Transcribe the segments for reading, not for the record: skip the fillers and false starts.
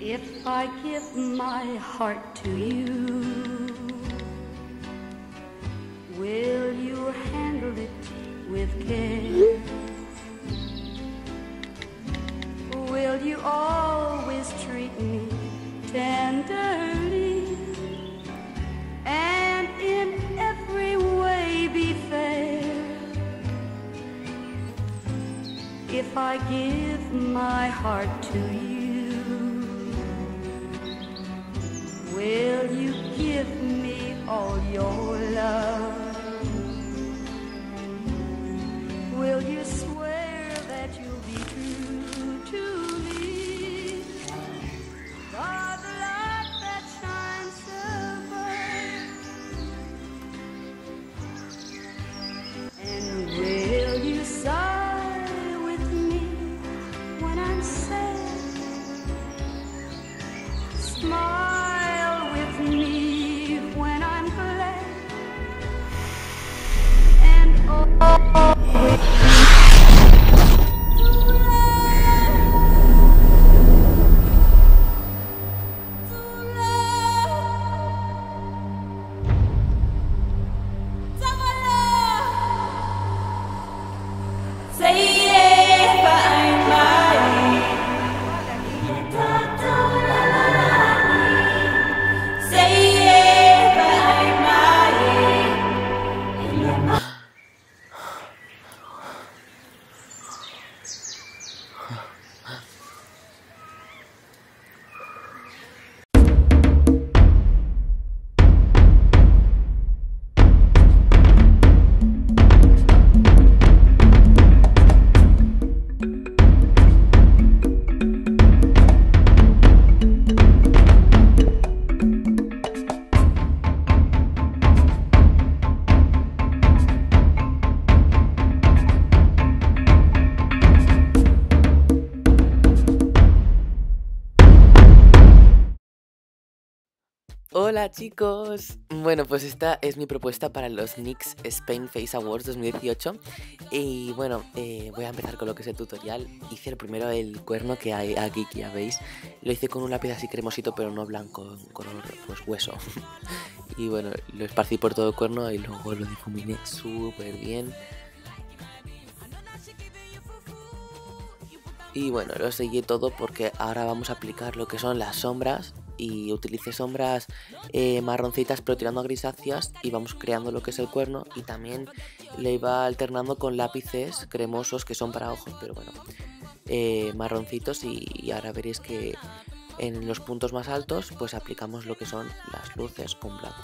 If I give my heart to you, will you handle it with care? Will you always treat me tenderly and in every way be fair? If I give my heart to you, will you give me all your love? Will you swear that you'll be true to me? For the light that shines above. And will you sigh with me when I'm sad? Smile with me when I'm glad. And always Hola chicos, bueno pues esta es mi propuesta para los NYX Spain Face Awards 2018 y bueno, voy a empezar con lo que es el tutorial. Hice primero el cuerno que hay aquí, que ya veis, lo hice con un lápiz así cremosito pero no blanco, color pues hueso y bueno, lo esparcí por todo el cuerno y luego lo difuminé súper bien. Y bueno, lo seguí todo porque ahora vamos a aplicar lo que son las sombras. Y utilicé sombras marroncitas pero tirando a grisáceas y vamos creando lo que es el cuerno, y también le iba alternando con lápices cremosos que son para ojos, pero bueno, marroncitos, y ahora veréis que en los puntos más altos pues aplicamos lo que son las luces con blanco.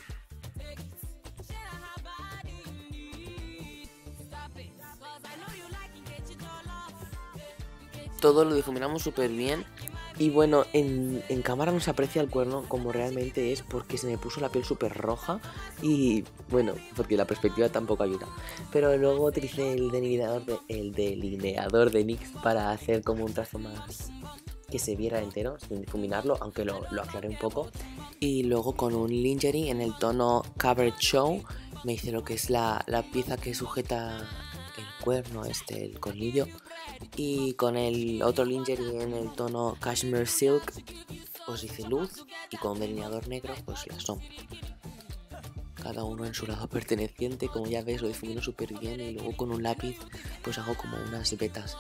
Todo lo difuminamos súper bien. Y bueno, en cámara no se aprecia el cuerno como realmente es porque se me puso la piel súper roja y bueno, porque la perspectiva tampoco ayuda. Pero luego utilicé el delineador de NYX para hacer como un trazo más que se viera entero sin difuminarlo, aunque lo aclaré un poco. Y luego con un lingerie en el tono Covered Show me hice lo que es la pieza que sujeta el cuerno, el colmillo. Y con el otro lingerie en el tono Cashmere Silk os hice luz, y con un delineador negro pues la sombra. Cada uno en su lado perteneciente, como ya ves lo difumino súper bien, y luego con un lápiz pues hago como unas vetas.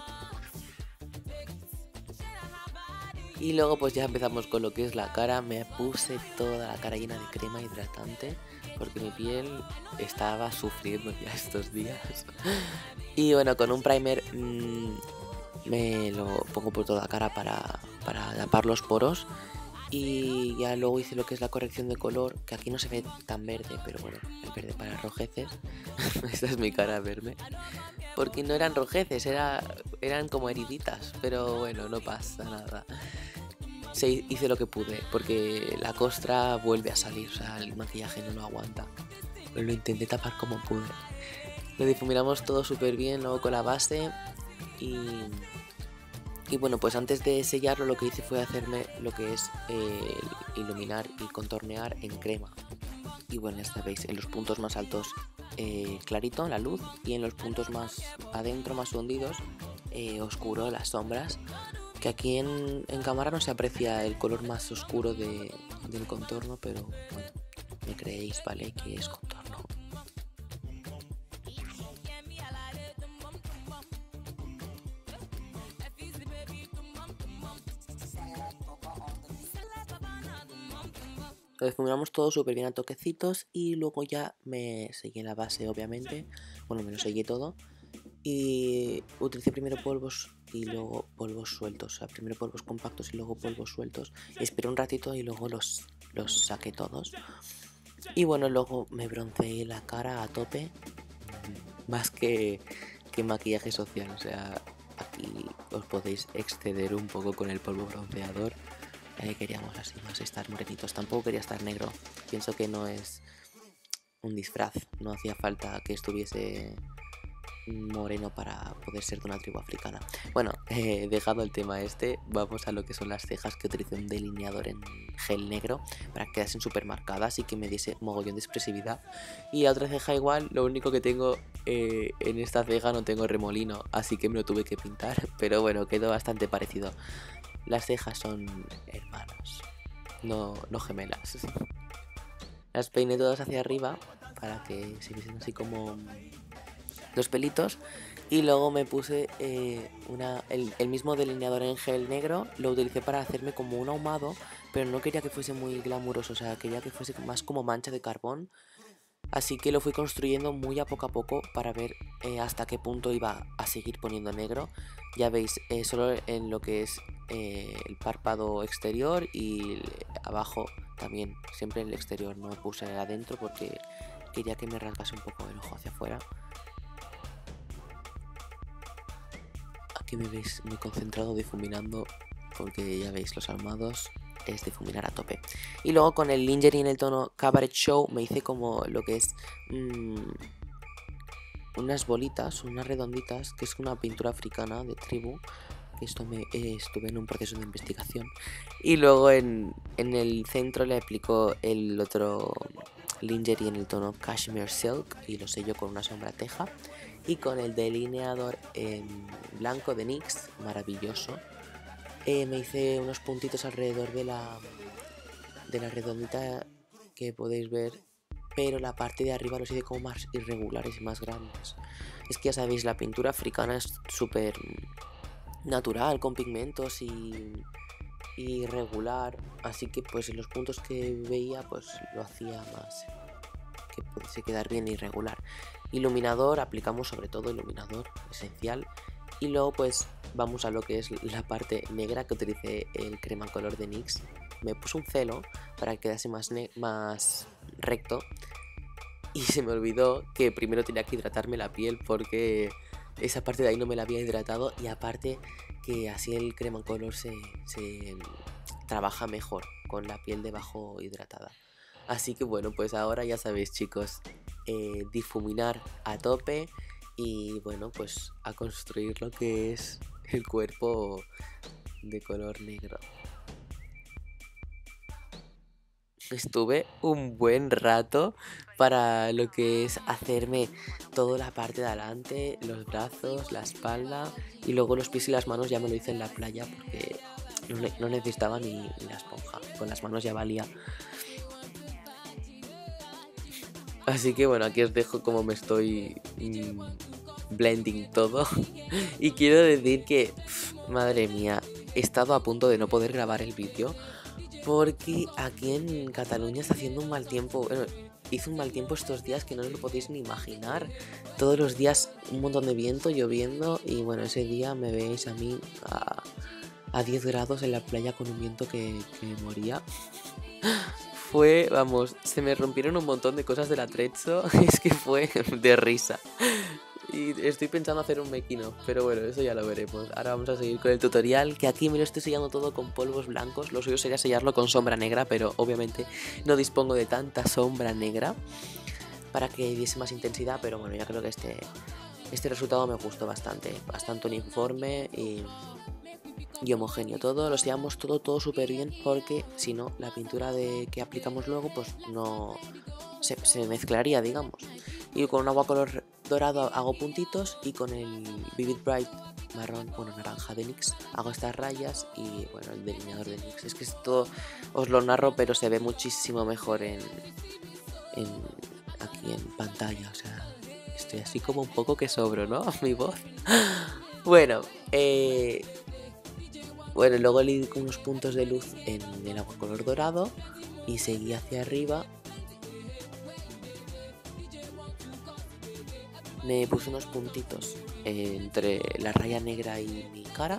Y luego pues ya empezamos con lo que es la cara. Me puse toda la cara llena de crema hidratante porque mi piel estaba sufriendo ya estos días. Y bueno, con un primer me lo pongo por toda la cara para tapar los poros. Y ya luego hice lo que es la corrección de color, que aquí no se ve tan verde, pero bueno, el verde para rojeces. Esta es mi cara a verme. Porque no eran rojeces, eran como heriditas, pero bueno, no pasa nada. Hice lo que pude, porque la costra vuelve a salir, o sea, el maquillaje no lo aguanta. Pero lo intenté tapar como pude. Lo difuminamos todo súper bien, luego con la base. Y bueno, pues antes de sellarlo lo que hice fue hacerme lo que es iluminar y contornear en crema. Y bueno, ya sabéis, en los puntos más altos clarito la luz, y en los puntos más adentro, más hundidos, oscuro las sombras, que aquí en cámara no se aprecia el color más oscuro del contorno, pero bueno, me creéis, ¿vale? Que es contorno. Lo difuminamos todo súper bien a toquecitos y luego ya me seguí la base, obviamente. Bueno, me lo seguí todo. Y utilicé primero polvos y luego polvos sueltos. O sea, primero polvos compactos y luego polvos sueltos. Esperé un ratito y luego los saqué todos. Y bueno, luego me bronceé la cara a tope. Más que maquillaje social. O sea, aquí os podéis exceder un poco con el polvo bronceador. Queríamos así más estar morenitos. Tampoco quería estar negro. Pienso que no es un disfraz. No hacía falta que estuviese moreno para poder ser de una tribu africana. Bueno, dejado el tema este, vamos a lo que son las cejas, que utilicé un delineador en gel negro para que quedasen súper marcadas y que me diese mogollón de expresividad. Y la otra ceja igual, lo único que tengo en esta ceja no tengo remolino, así que me lo tuve que pintar, pero bueno, quedó bastante parecido. Las cejas son hermanas, no gemelas. Las peiné todas hacia arriba para que se viesen así como los pelitos. Y luego me puse el mismo delineador en gel negro. Lo utilicé para hacerme como un ahumado, pero no quería que fuese muy glamuroso. O sea, quería que fuese más como mancha de carbón. Así que lo fui construyendo muy a poco para ver hasta qué punto iba a seguir poniendo negro. Ya veis, solo en lo que es el párpado exterior y abajo también. Siempre en el exterior, no puse adentro porque quería que me rasgase un poco el ojo hacia afuera. Aquí me veis muy concentrado difuminando porque ya veis, los ahumados es difuminar a tope. Y luego con el lingerie en el tono Cabaret Show me hice como lo que es unas bolitas, unas redonditas, que es una pintura africana de tribu. Esto estuve en un proceso de investigación. Y luego en el centro le aplico el otro lingerie en el tono Cashmere Silk y lo sello con una sombra teja. Y con el delineador en blanco de NYX, maravilloso, me hice unos puntitos alrededor de la redondita que podéis ver, pero la parte de arriba los hice como más irregulares y más grandes. Es que ya sabéis, la pintura africana es súper natural, con pigmentos y irregular, así que pues en los puntos que veía pues lo hacía más que pudiese quedar bien irregular. Iluminador, aplicamos sobre todo iluminador esencial. Y luego pues vamos a lo que es la parte negra, que utilicé el crema color de NYX. Me puse un celo para que quedase más recto. Y se me olvidó que primero tenía que hidratarme la piel porque esa parte de ahí no me la había hidratado. Y aparte que así el crema color se trabaja mejor con la piel debajo hidratada. Así que bueno, pues ahora ya sabéis, chicos, difuminar a tope y bueno, pues a construir lo que es el cuerpo de color negro. Estuve un buen rato para lo que es hacerme toda la parte de adelante, los brazos, la espalda, y luego los pies y las manos ya me lo hice en la playa porque no necesitaba ni la esponja, con las manos ya valía. Así que bueno, aquí os dejo cómo me estoy blending todo. Y quiero decir que, madre mía, he estado a punto de no poder grabar el vídeo porque aquí en Cataluña está haciendo un mal tiempo. Bueno, hizo un mal tiempo estos días que no os lo podéis ni imaginar. Todos los días un montón de viento, lloviendo, y bueno, ese día me veis a mí a 10 grados en la playa con un viento que me moría. Fue, vamos, se me rompieron un montón de cosas del atrecho. Es que fue de risa. Y estoy pensando hacer un making of, pero bueno, eso ya lo veremos. Ahora vamos a seguir con el tutorial, que aquí me lo estoy sellando todo con polvos blancos. Lo suyo sería sellarlo con sombra negra, pero obviamente no dispongo de tanta sombra negra para que diese más intensidad. Pero bueno, ya creo que este resultado me gustó bastante uniforme y homogéneo. Todo lo sellamos todo súper bien, porque si no, la pintura que aplicamos luego pues no se mezclaría, digamos. Y con un agua color dorado hago puntitos, y con el Vivid Bright marrón, bueno, naranja de NYX, hago estas rayas y bueno, el delineador de NYX. Es que esto os lo narro, pero se ve muchísimo mejor aquí en pantalla, o sea, estoy así como un poco que sobro, ¿no? Mi voz. Bueno, luego le di unos puntos de luz en el agua color dorado y seguí hacia arriba. Me puse unos puntitos entre la raya negra y mi cara.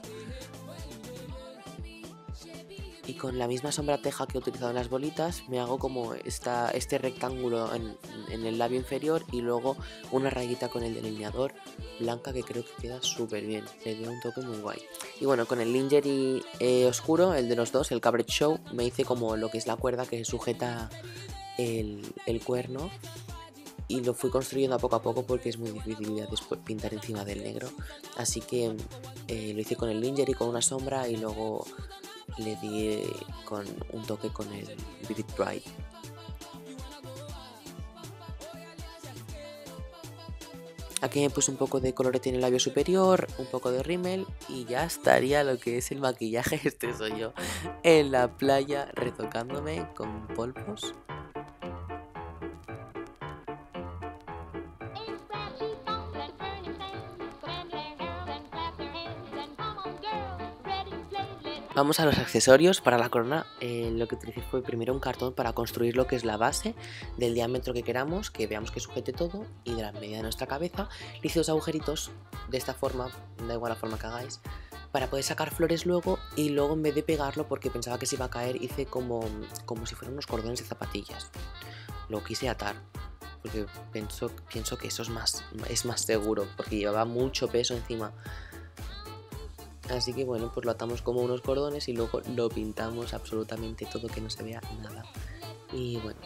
Y con la misma sombra teja que he utilizado en las bolitas, me hago como este rectángulo en el labio inferior y luego una rayita con el delineador blanca que creo que queda súper bien. Le da un toque muy guay. Y bueno, con el lingerie oscuro, el de los dos, el Cabaret Show, me hice como lo que es la cuerda que sujeta el cuerno. Y lo fui construyendo a poco porque es muy difícil ya después pintar encima del negro. Así que lo hice con el lingerie, con una sombra y luego le di con un toque con el Vivid Bright. Aquí me puse un poco de colorete en el labio superior, un poco de rímel y ya estaría lo que es el maquillaje. Este soy yo en la playa retocándome con polvos. Vamos a los accesorios. Para la corona lo que utilicé fue primero un cartón para construir lo que es la base del diámetro que queramos, que veamos que sujete todo, y de la medida de nuestra cabeza. Le hice dos agujeritos de esta forma, da igual la forma que hagáis, para poder sacar flores luego, y luego en vez de pegarlo porque pensaba que se iba a caer, hice como si fueran unos cordones de zapatillas. Lo quise atar porque pienso que eso es más seguro, porque llevaba mucho peso encima. Así que bueno, pues lo atamos como unos cordones y luego lo pintamos absolutamente todo, que no se vea nada. Y bueno,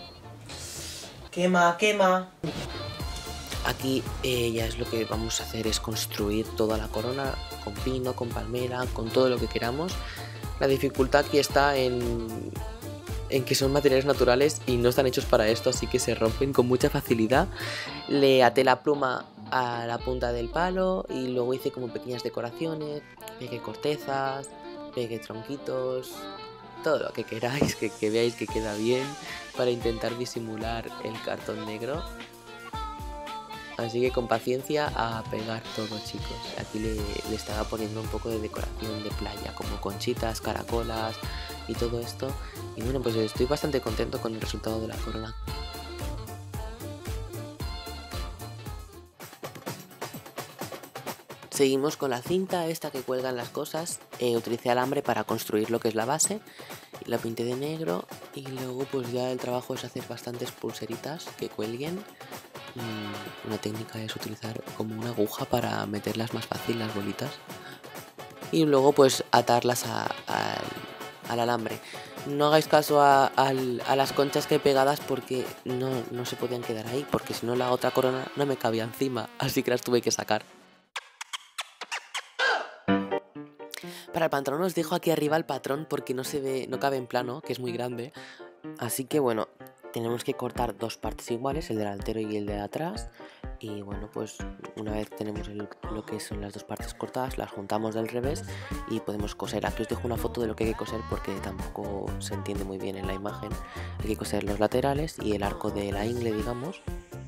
quema. Aquí ya es lo que vamos a hacer, es construir toda la corona con pino, con palmera, con todo lo que queramos. La dificultad aquí está en que son materiales naturales y no están hechos para esto, así que se rompen con mucha facilidad. Le até la pluma a la punta del palo y luego hice como pequeñas decoraciones, pegué cortezas, pegué tronquitos, todo lo que queráis, que veáis que queda bien, para intentar disimular el cartón negro. Así que con paciencia a pegar todo, chicos. Aquí le estaba poniendo un poco de decoración de playa, como conchitas, caracolas y todo esto. Y bueno, pues estoy bastante contento con el resultado de la corona. Seguimos con la cinta esta que cuelgan las cosas. Utilicé alambre para construir lo que es la base. La pinté de negro y luego pues ya el trabajo es hacer bastantes pulseritas que cuelguen. Una técnica es utilizar como una aguja para meterlas más fácil las bolitas. Y luego pues atarlas al alambre. No hagáis caso a las conchas que he pegadas porque no se podían quedar ahí, porque si no la otra corona no me cabía encima, así que las tuve que sacar. Para el pantalón os dejo aquí arriba el patrón porque no cabe en plano, que es muy grande. Así que bueno, tenemos que cortar dos partes iguales, el delantero y el de atrás. Y bueno, pues una vez tenemos lo que son las dos partes cortadas, las juntamos del revés y podemos coser. Aquí os dejo una foto de lo que hay que coser porque tampoco se entiende muy bien en la imagen. Hay que coser los laterales y el arco de la ingle, digamos.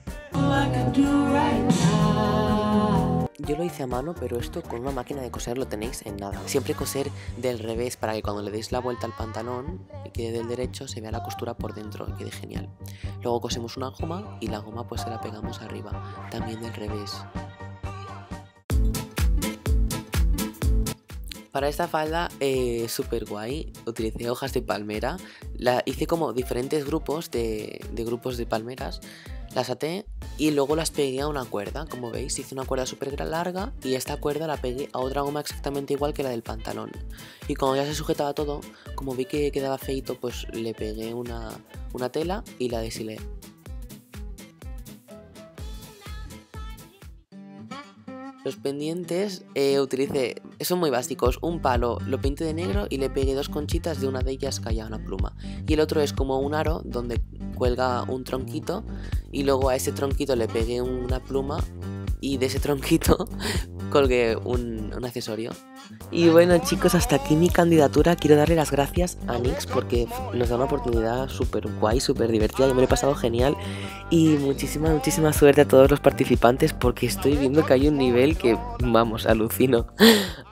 Yo lo hice a mano, pero esto con una máquina de coser lo tenéis en nada. Siempre coser del revés para que cuando le deis la vuelta al pantalón y quede del derecho se vea la costura por dentro y quede genial. Luego cosemos una goma y la goma pues se la pegamos arriba, también del revés. Para esta falda súper guay, utilicé hojas de palmera. Hice como diferentes grupos de grupos de palmeras. Las até y luego las pegué a una cuerda. Como veis, hice una cuerda súper larga y esta cuerda la pegué a otra goma exactamente igual que la del pantalón. Y cuando ya se sujetaba todo, como vi que quedaba feito, pues le pegué una tela y la deshilé. Los pendientes utilicé, son muy básicos, un palo, lo pinté de negro y le pegué dos conchitas, de una de ellas caía una pluma. Y el otro es como un aro donde cuelga un tronquito y luego a ese tronquito le pegué una pluma y de ese tronquito colgué un accesorio. Y bueno chicos, hasta aquí mi candidatura. Quiero darle las gracias a Nix porque nos da una oportunidad súper guay, súper divertida. Yo me lo he pasado genial. Y muchísima suerte a todos los participantes porque estoy viendo que hay un nivel que, vamos, alucino.